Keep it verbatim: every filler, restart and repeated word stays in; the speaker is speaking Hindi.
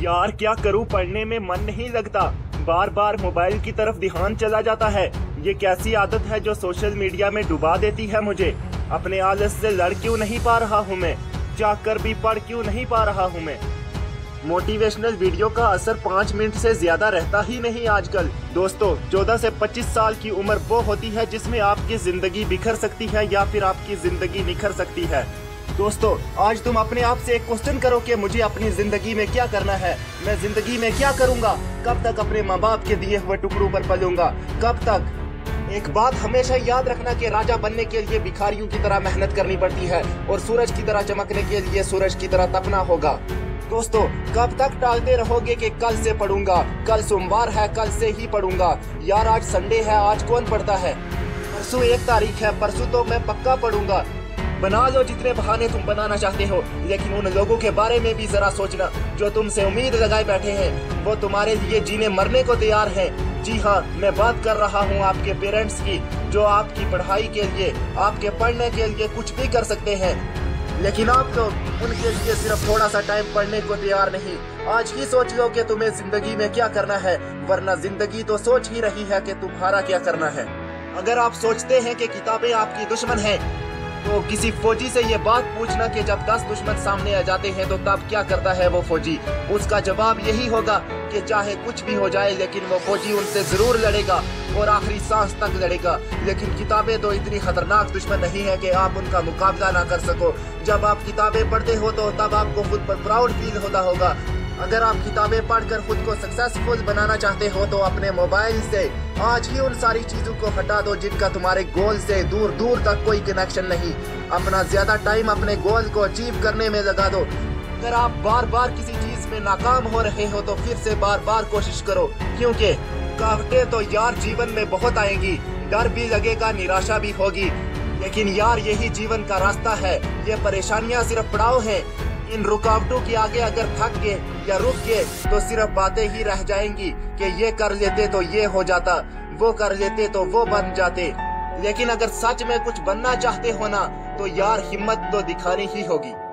यार क्या करूं, पढ़ने में मन नहीं लगता, बार बार मोबाइल की तरफ ध्यान चला जाता है। ये कैसी आदत है जो सोशल मीडिया में डुबा देती है मुझे। अपने आलस से लड़ क्यों नहीं पा रहा हूँ मैं, चाह कर भी पढ़ क्यों नहीं पा रहा हूँ मैं। मोटिवेशनल वीडियो का असर पाँच मिनट से ज्यादा रहता ही नहीं आजकल। दोस्तों, चौदह से पच्चीस साल की उम्र वो होती है जिसमें आपकी जिंदगी बिखर सकती है या फिर आपकी जिंदगी निखर सकती है। दोस्तों, आज तुम अपने आप से एक क्वेश्चन करो कि मुझे अपनी जिंदगी में क्या करना है, मैं जिंदगी में क्या करूंगा, कब तक अपने माँ बाप के दिए हुए टुकड़ों पर पलूंगा, कब तक। एक बात हमेशा याद रखना कि राजा बनने के लिए भिखारियों की तरह मेहनत करनी पड़ती है और सूरज की तरह चमकने के लिए सूरज की तरह तपना होगा। दोस्तों, कब तक टालते रहोगे कि कल से पढ़ूंगा, कल सोमवार है कल से ही पढ़ूंगा। यार आज संडे है, आज कौन पढ़ता है, परसों एक तारीख है, परसों तो मैं पक्का पढ़ूंगा। बना लो जितने बहाने तुम बनाना चाहते हो, लेकिन उन लोगों के बारे में भी जरा सोचना जो तुमसे उम्मीद लगाए बैठे हैं। वो तुम्हारे लिए जीने मरने को तैयार हैं। जी हाँ, मैं बात कर रहा हूँ आपके पेरेंट्स की, जो आपकी पढ़ाई के लिए, आपके पढ़ने के लिए कुछ भी कर सकते हैं, लेकिन आप लोग उनके लिए सिर्फ थोड़ा सा टाइम पढ़ने को तैयार नहीं। आज ही सोच लो कि तुम्हें जिंदगी में क्या करना है, वरना जिंदगी तो सोच ही रही है कि तुम्हारा क्या करना है। अगर आप सोचते हैं कि किताबें आपकी दुश्मन हैं, तो किसी फौजी से ये बात पूछना कि जब दस दुश्मन सामने आ जाते हैं तो तब क्या करता है वो फौजी। उसका जवाब यही होगा कि चाहे कुछ भी हो जाए, लेकिन वो फौजी उनसे जरूर लड़ेगा और आखिरी सांस तक लड़ेगा। लेकिन किताबें तो इतनी खतरनाक दुश्मन नहीं है कि आप उनका मुकाबला ना कर सको। जब आप किताबें पढ़ते हो तो तब आपको खुद पर प्राउड फील होता होगा। अगर आप किताबें पढ़कर खुद को सक्सेसफुल बनाना चाहते हो तो अपने मोबाइल से आज ही उन सारी चीजों को हटा दो जिनका तुम्हारे गोल से दूर दूर तक कोई कनेक्शन नहीं। अपना ज्यादा टाइम अपने गोल को अचीव करने में लगा दो। अगर आप बार बार किसी चीज में नाकाम हो रहे हो तो फिर से बार बार कोशिश करो, क्योंकि रुकावटें तो यार जीवन में बहुत आएंगी, डर भी लगेगा, निराशा भी होगी, लेकिन यार यही जीवन का रास्ता है। ये परेशानियां सिर्फ पड़ाव है। इन रुकावटों के आगे अगर थक गए या रुक गए तो सिर्फ बातें ही रह जाएंगी कि ये कर लेते तो ये हो जाता, वो कर लेते तो वो बन जाते। लेकिन अगर सच में कुछ बनना चाहते हो ना, तो यार हिम्मत तो दिखानी ही होगी।